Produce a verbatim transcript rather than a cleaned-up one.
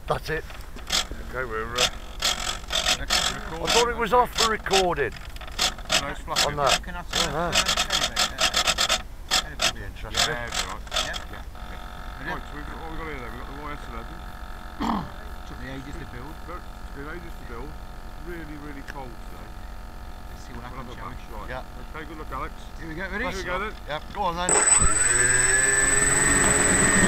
That's it. Okay, we're uh, I thought it was off for recording. No, it's fluffy. On that. Can I Uh-huh. That'd be interesting. Yeah, it's alright. Yeah. Yeah. Yeah. Right, so we've got, what we've got here then? We've got the Y S eleven. Took me ages to build. It's been ages to build. Really, really cold today. Let's see what We'll have happens, a shall we? bunch, right. Yeah. Okay, good luck, Alex. Here we go, ready? Here we go then. Yep, go on then.